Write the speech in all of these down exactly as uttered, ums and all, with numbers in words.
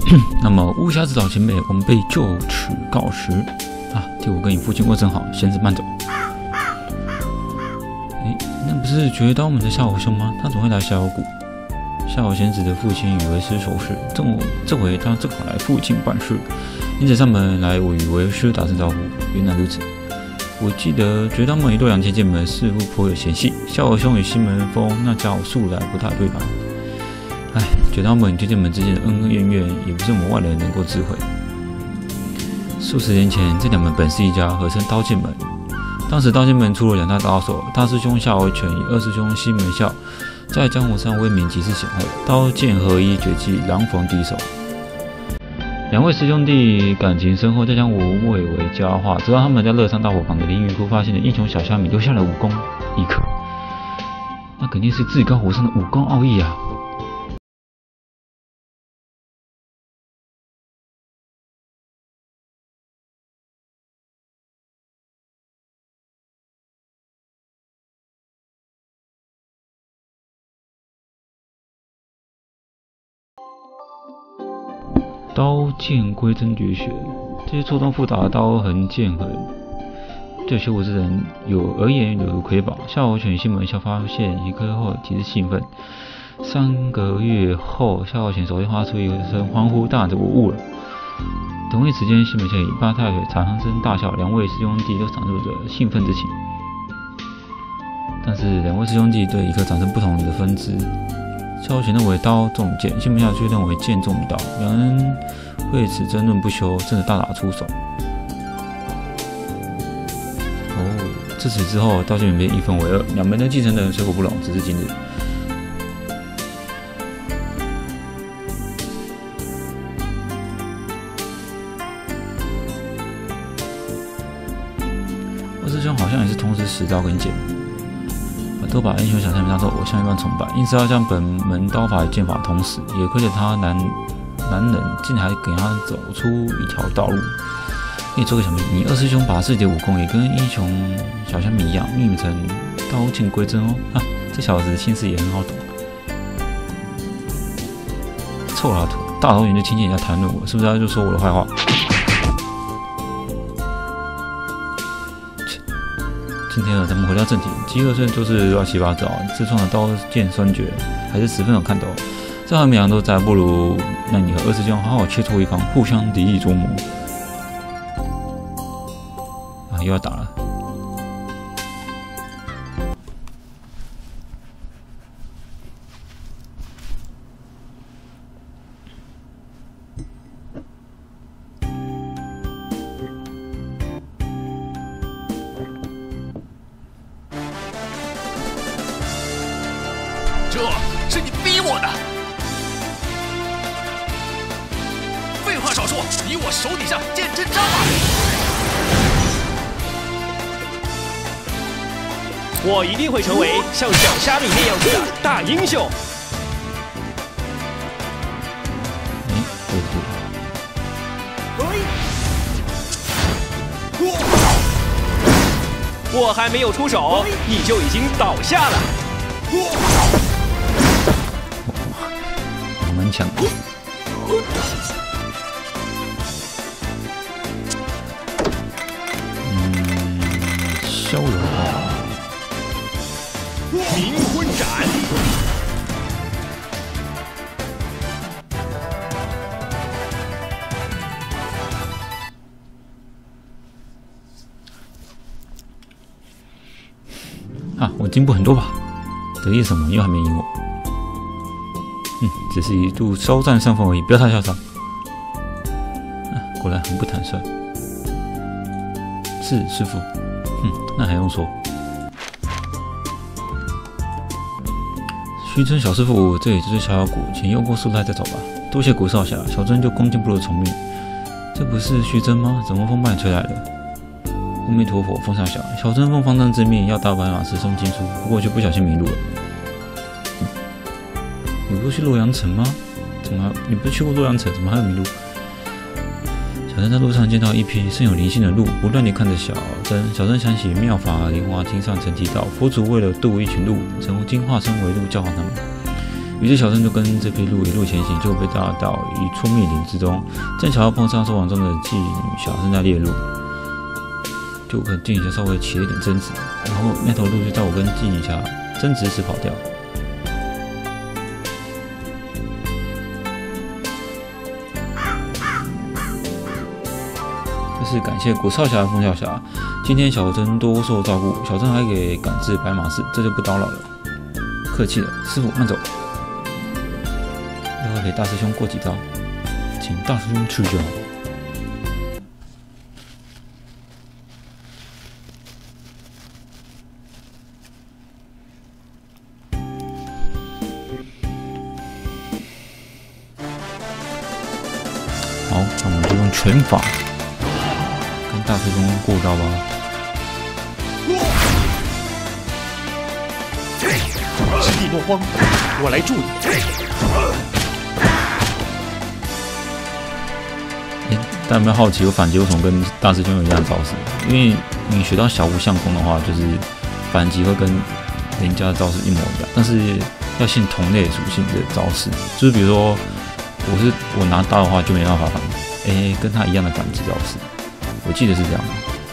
那么巫侠指导前辈，我们被就此告辞啊！替我跟你父亲问声好，仙子慢走。诶，那不是绝刀门的夏侯兄吗？他怎么会来逍遥谷？夏侯仙子的父亲与为师熟识，这这回他正好来附近办事，因此上门来我与为师打声招呼。原来如此。我记得绝刀门与洛阳天剑门似乎颇有嫌隙，夏侯兄与西门风那家伙素来不大对吧？唉，绝刀门与天剑门之间的恩恩怨怨，也不是我们外人能够知会。数十年前，这两门本是一家，合称刀剑门。当时刀剑门出了两大高手，大师兄夏侯权与二师兄西门笑，在江湖上威名极是显赫，刀剑合一绝技，狼逢敌手。两位师兄弟感情深厚，再将我蔚为佳话。直到他们在乐山大火旁的凌云窟发现了英雄小虾米留下了武功一刻，那肯定是至高无上的武功奥义啊！刀剑归真绝学，这些错综复杂的刀痕剑痕，对学武之人有而言有如瑰宝。夏侯权西门笑发现一刻后，极是兴奋。三个月后，夏侯权首先发出一声欢呼，大喊着：“我悟了！”同一时间，西门笑与八太腿产生大笑，两位师兄弟都闪入着兴奋之情。但是，两位师兄弟对一刻产生不同的分支。夏侯权认为刀重剑，西门笑却认为剑重于刀，两人为此争论不休，甚至大打出手。哦，自此之后，刀剑门便一分为二，两门的继承人水火不容，直至今日。二师兄好像也是同时使刀跟剑。都把英雄小虾米当作偶像一般崇拜，因此要将本门刀法与剑法同时，也亏得他男男人竟还给他走出一条道路。跟你说个小秘密，你二师兄把自己的武功也跟英雄小虾米一样，命名成刀剑归真哦。啊，这小子心思也很好懂。臭老土，大老远就听见人家谈论我，是不是他就说我的坏话？今天呢，咱们回到正题，极恶虽然就是乱七八糟，自创的刀剑双绝还是十分有看头。这他们两都在，不如那你和二师兄好好切磋一番，互相砥砺琢磨。啊，又要打了。 这是你逼我的！废话少说，你我手底下见真章吧！ 我一定会成为像小虾米那样子的大英雄。 嗯，对对。 我还没有出手，你就已经倒下了。 蛮强的。嗯，逍遥冥婚斩。 啊，我进步很多吧？得意什么？又还没赢我。嗯，只是一度稍占上风而已，不要太嚣张。啊，果然很不坦率。是师傅。嗯，那还用说？虚真小师傅，这里就是逍遥谷，请用过素赖再走吧。多谢古少侠，小珍就恭敬不如从命。这不是虚真吗？怎么风把你吹来了？阿弥陀佛，风少侠，小珍奉方丈之命要打败马师送经书，不过却不小心迷路了。嗯、你不是去洛阳城吗？怎么你不是去过洛阳城？怎么还有迷路？小珍在路上见到一匹甚有灵性的鹿，不断地看着小珍。小珍想起妙法莲华经上曾提到，佛祖为了渡一群鹿，曾经化身为鹿教化他们。 于是小郑就跟这批鹿一路前行，就被打到一处密林之中，正巧要碰上收网中的妓女小正在猎鹿，就跟妓女侠稍微起了一点争执，然后那头鹿就在我跟妓女侠争执时跑掉。这是感谢古少侠和风少侠，今天小珍多受照顾，小珍还给赶至白马寺，这就不叨扰了。客气了，师傅慢走。要给大师兄过几招，请大师兄赐教。好，那我们就用拳法跟大师兄过招吧。 师弟莫慌，我来助你。 欸、大家有没有好奇我反击为什么跟大师兄有一样的招式？因为你学到小无相功的话，就是反击会跟人家的招式一模一样，但是要限同类属性的招式。就是比如说，我是我拿刀的话，就没办法反，哎、欸，跟他一样的反击招式。我记得是这样。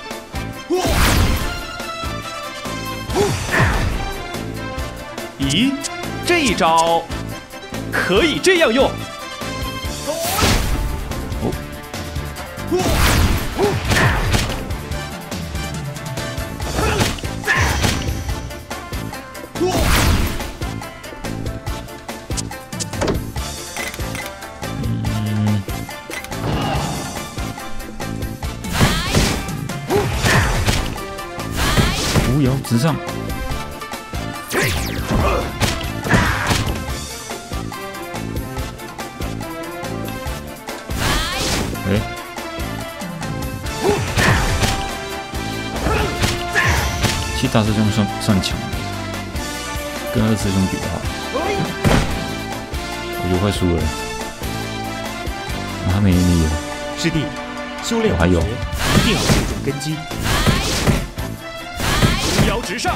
咦，这一招可以这样用。 哦。嗯。扶摇直上。哎、欸，其实大师兄算算强，跟二师兄比的话，我就快输了。他没力了。 师弟，修炼我还有， 一定要注重根基。扶摇直上。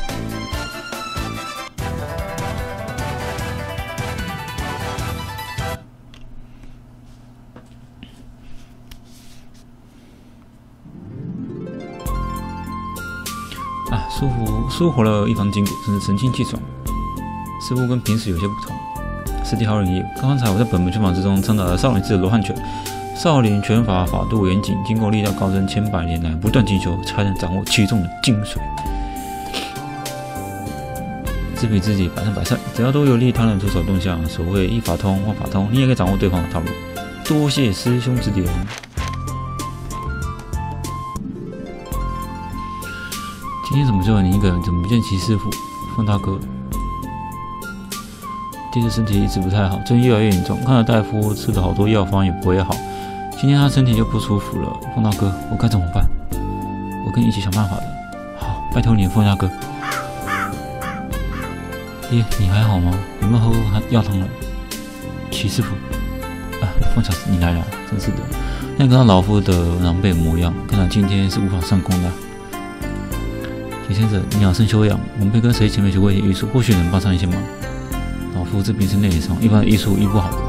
啊，舒服舒活了一方筋骨，真是神清气爽。似乎跟平时有些不同。师弟好人也，刚才我在本门拳法之中参打了少林寺的罗汉拳。少林拳法法度严谨，经过力道高深千百年来不断进修，才能掌握其中的精髓。自比自己百战百胜，只要多有力，他人出手动向，所谓一法通万法通，你也可以掌握对方的套路。多谢师兄指点。今天怎么只有你一个人？怎么不见齐师傅、凤大哥？弟子身体一直不太好，最近越来越严重，看了大夫吃了好多药方也不会好。今天他身体就不舒服了，凤大哥，我该怎么办？我跟你一起想办法的。好，拜托你了，凤大哥。爹，你还好吗？有没有喝过药汤了？齐师傅，啊，凤小子你来了，真是的。那看到老夫的狼狈模样，看来今天是无法上工的。齐先生，你好生休养，我们会跟谁前面学过一些医术，或许能帮上一些忙。老夫这边是内伤，一般的医术医不好的。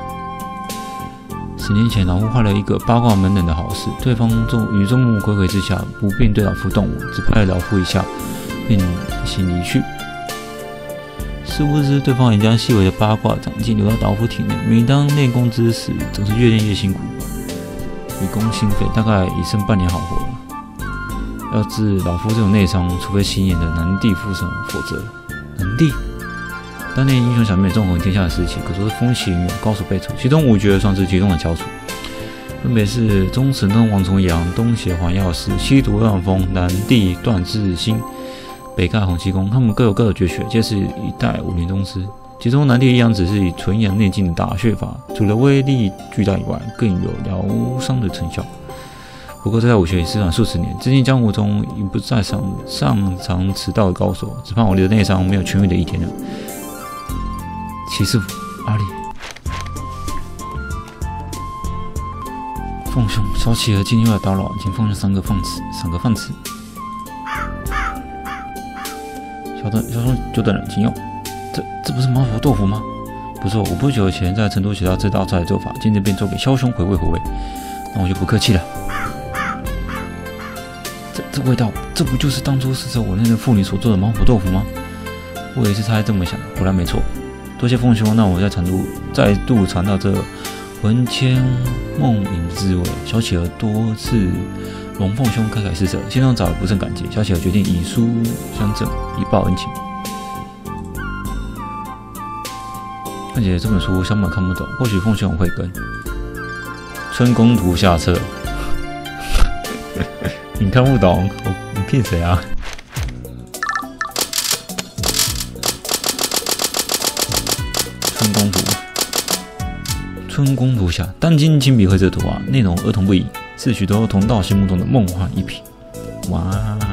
十年前，老夫坏了一个八卦门人的好事，对方众于众目睽睽之下，不便对老夫动武，只拍了老夫一下，便先离去。殊不知，对方也将细微的八卦长进流到老夫体内。每当练功之时，总是越练越辛苦，以功心废，大概已剩半年好活了。要治老夫这种内伤，除非新眼的南帝附身，否则南帝。当年英雄小妹纵横天下的时期，可说是风起云涌，高手辈出，其中五绝算是其中的翘楚，分别是中神通王重阳、东邪黄药师、西毒乱风、南帝段智兴、北丐洪七公。他们各有各的绝学，皆是一代武林宗师。其中南帝一阳只是以纯阳内劲的打血法，除了威力巨大以外，更有疗伤的成效。不过这套武学已失传数十年，至今江湖中已不再上上尝此道的高手，只怕我的内伤没有痊愈的一天了。齐师傅，阿里，凤兄，小企鹅今天又来打扰，请凤兄赏个饭吃，赏个饭吃。小等，小兄久等了，请用。 这这不是麻婆豆腐吗？不错，我不久前在成都学到这道菜的做法，今天便做给枭兄回味回味。那我就不客气了。这这味道，这不就是当初死者我那个妇女所做的麻婆豆腐吗？我也是猜这么想，果然没错。多谢凤兄，让我在成都再度尝到这魂牵梦萦的滋味。小企鹅多次龙凤兄慷慨施舍，心中早已不胜感激。小企鹅决定以书相赠，以报恩情。看起来这本书小满看不懂，或许凤兄会跟。春宫图下册，你看不懂，我你骗谁啊？春宫图，春宫图下，单经亲笔绘制图画，内容儿童不宜，是许多同道心目中的梦幻一品。哇！